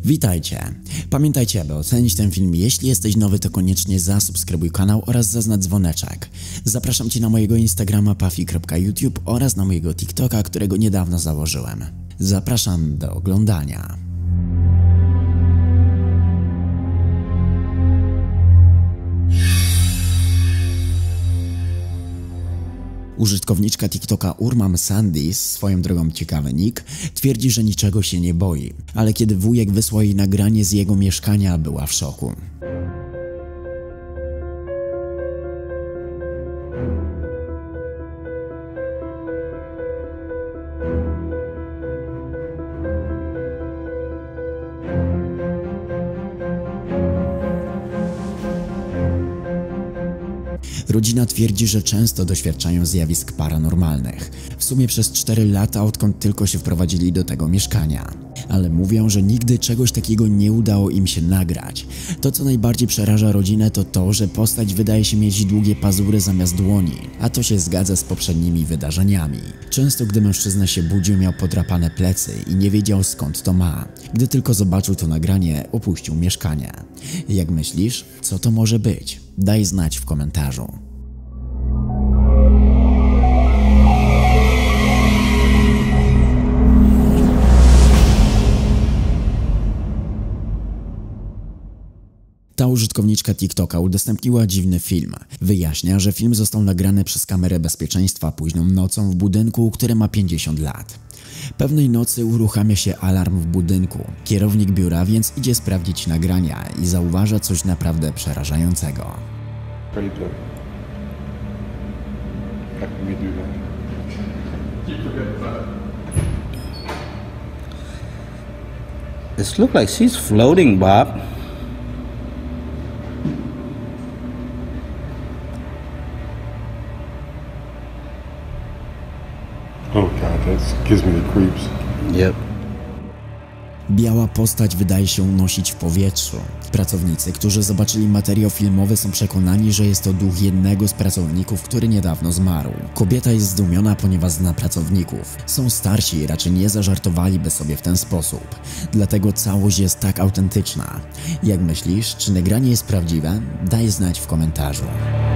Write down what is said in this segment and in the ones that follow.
Witajcie! Pamiętajcie, aby ocenić ten film, jeśli jesteś nowy, to koniecznie zasubskrybuj kanał oraz zaznacz dzwoneczek. Zapraszam Cię na mojego Instagrama pafi.youtube oraz na mojego TikToka, którego niedawno założyłem. Zapraszam do oglądania. Użytkowniczka TikToka Urmam Sandy, swoją drogą ciekawy nick, twierdzi, że niczego się nie boi, ale kiedy wujek wysłał jej nagranie z jego mieszkania, była w szoku. Rodzina twierdzi, że często doświadczają zjawisk paranormalnych. W sumie przez 4 lata, odkąd tylko się wprowadzili do tego mieszkania. Ale mówią, że nigdy czegoś takiego nie udało im się nagrać. To, co najbardziej przeraża rodzinę, to to, że postać wydaje się mieć długie pazury zamiast dłoni, a to się zgadza z poprzednimi wydarzeniami. Często, gdy mężczyzna się budził, miał podrapane plecy i nie wiedział, skąd to ma. Gdy tylko zobaczył to nagranie, opuścił mieszkanie. Jak myślisz, co to może być? Daj znać w komentarzu. Ta użytkowniczka TikToka udostępniła dziwny film. Wyjaśnia, że film został nagrany przez kamerę bezpieczeństwa późną nocą w budynku, który ma 50 lat. Pewnej nocy uruchamia się alarm w budynku. Kierownik biura więc idzie sprawdzić nagrania i zauważa coś naprawdę przerażającego. This looks like she's floating, Bob. Oh God, that gives me the creeps. Yep. Biała postać wydaje się unosić w powietrzu. Pracownicy, którzy zobaczyli materiał filmowy, są przekonani, że jest to duch jednego z pracowników, który niedawno zmarł. Kobieta jest zdumiona, ponieważ zna pracowników. Są starsi i raczej nie zażartowaliby sobie w ten sposób. Dlatego całość jest tak autentyczna. Jak myślisz, czy nagranie jest prawdziwe? Daj znać w komentarzu.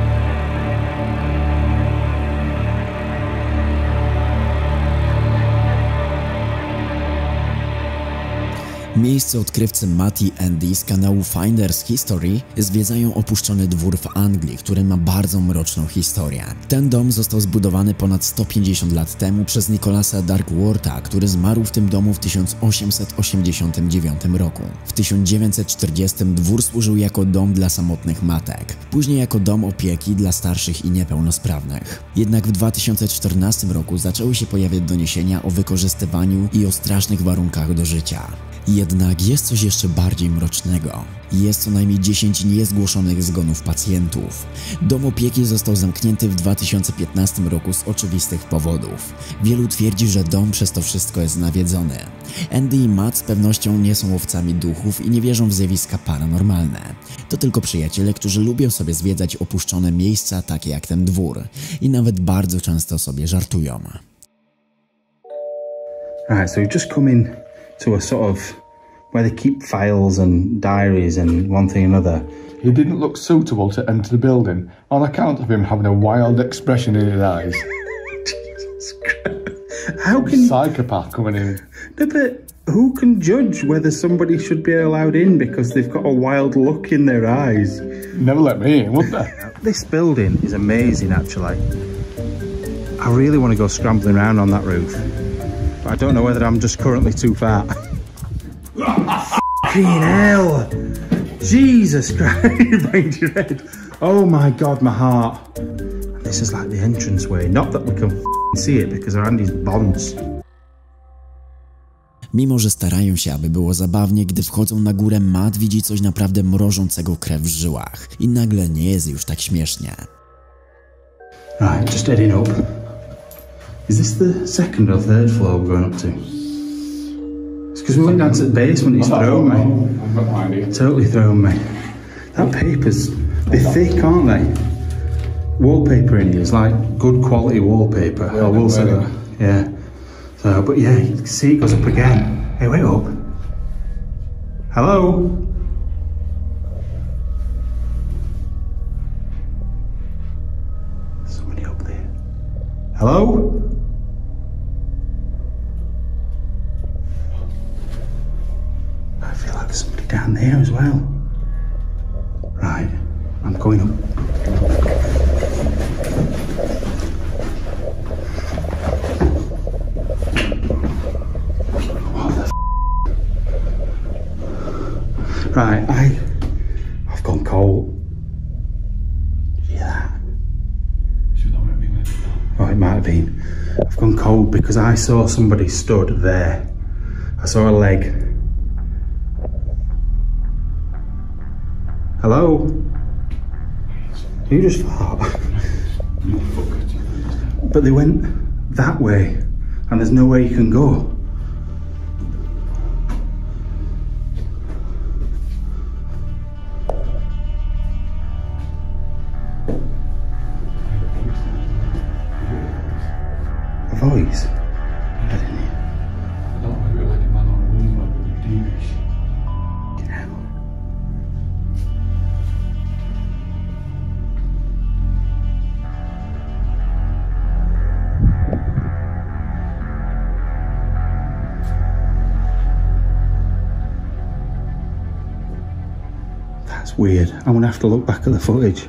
Miejsce odkrywcy Matt i Andy z kanału Finder's History zwiedzają opuszczony dwór w Anglii, który ma bardzo mroczną historię. Ten dom został zbudowany ponad 150 lat temu przez Nicholasa Darkwortha, który zmarł w tym domu w 1889 roku. W 1940 dwór służył jako dom dla samotnych matek, później jako dom opieki dla starszych i niepełnosprawnych. Jednak w 2014 roku zaczęły się pojawiać doniesienia o wykorzystywaniu i o strasznych warunkach do życia. Jednak jest coś jeszcze bardziej mrocznego. Jest co najmniej 10 niezgłoszonych zgonów pacjentów. Dom opieki został zamknięty w 2015 roku z oczywistych powodów. Wielu twierdzi, że dom przez to wszystko jest nawiedzony. Andy i Matt z pewnością nie są łowcami duchów i nie wierzą w zjawiska paranormalne. To tylko przyjaciele, którzy lubią sobie zwiedzać opuszczone miejsca, takie jak ten dwór. I nawet bardzo często sobie żartują. Right, so you've just come in to a sort of where they keep files and diaries and one thing and another. He didn't look suitable to enter the building on account of him having a wild expression in his eyes. Jesus Christ. How can you... Psychopath coming in. No, but who can judge whether somebody should be allowed in because they've got a wild look in their eyes? Never let me in, would they? This building is amazing, actually. I really want to go scrambling around on that roof. I don't know whether I'm just currently too fat. Fucking hell! Jesus Christ, brained your head. Oh my God, my heart. And this is like the entranceway. Not that we can see it because our Andy's bonds. Mimo że starają się, aby było zabawnie, gdy wchodzą na górę, Matt widzi coś naprawdę mrożącego krew w żyłach. I nagle nie jest już tak śmiesznie. Right, just heading up. Is this the second or third floor we're going up to? It's because we went down to the basement, it's thrown me. Totally thrown me. That paper's, they're thick, aren't they? Wallpaper in here is like good quality wallpaper, I will say that. Yeah. So, but yeah, you can see it goes up again. Hey, wait up. Hello? Somebody up there. Hello? I feel like there's somebody down there as well. Right, I'm going up. What the f? Right, I've gone cold. Yeah. Oh, it might have been. I've gone cold because I saw somebody stood there. I saw a leg. Hello? You just fart. But they went that way, and there's nowhere you can go. A voice? I didn't hear. I don't know if it was like a man or a woman, but it was deepish. That's weird. I'm gonna have to look back at the footage.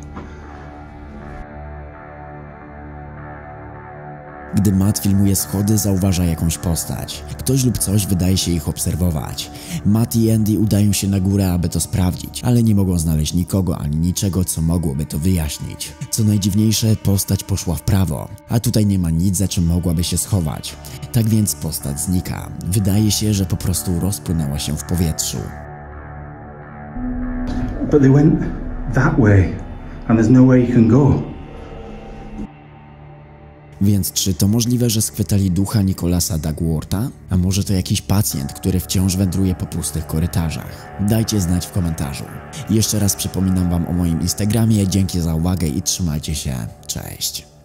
Gdy Matt filmuje schody, zauważa jakąś postać. Ktoś lub coś wydaje się ich obserwować. Matt i Andy udają się na górę, aby to sprawdzić, ale nie mogą znaleźć nikogo ani niczego, co mogłoby to wyjaśnić. Co najdziwniejsze, postać poszła w prawo, a tutaj nie ma nic, za czym mogłaby się schować. Tak więc postać znika. Wydaje się, że po prostu rozpłynęła się w powietrzu. But they went that way, and there's nowhere you can go. Więc czy to możliwe, że schwytali ducha Nicholasa Dagwortha? A może to jakiś pacjent, który wciąż wędruje po pustych korytarzach? Dajcie znać w komentarzu. Jeszcze raz przypominam wam o moim Instagramie, dzięki za uwagę i trzymajcie się, cześć.